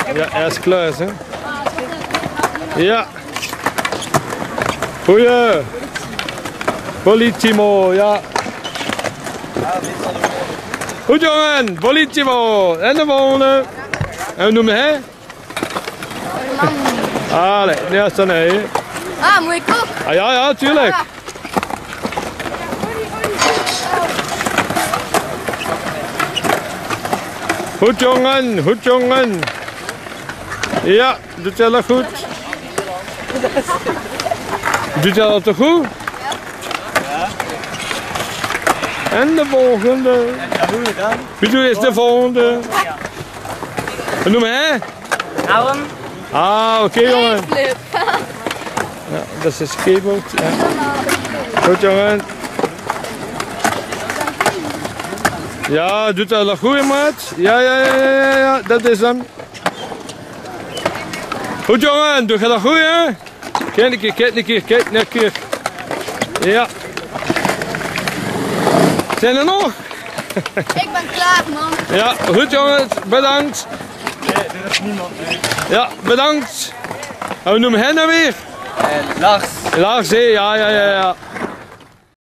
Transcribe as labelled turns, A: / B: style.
A: Ja, er is klaar, hè? Ja. Goeie. Politimo, ja. Goed jongen, Politimo. En de volgende. En hoe noem je hij? Allee, nee, is dat nee.
B: Ah, moet ik ook?
A: Ah, ja, tuurlijk. Goed jongen, goed jongen. Ja, doet je dat goed? Doet je dat toch goed? Ja. En de volgende. Wie doe is de volgende? Wat noem je?
C: Alan.
A: Ah, oké jongen. Ja, dat is een skateboard. Ja. Goed jongen. Ja, doet dat nog goed, maat? Ja, dat is hem. Goed jongen, doe je dat goed, hè? Kijk een keer. Ja. Zijn er nog?
B: Ik ben klaar, man.
A: Ja, goed jongens, bedankt.
C: Nee, er is niemand. Nee.
A: Ja, bedankt. En we noemen hen nou weer?
C: Lars.
A: Lars, ja.